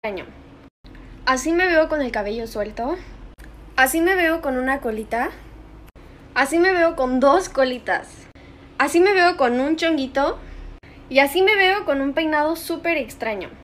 Así me veo con el cabello suelto. Así me veo con una colita. Así me veo con dos colitas. Así me veo con un chonguito. Y así me veo con un peinado súper extraño.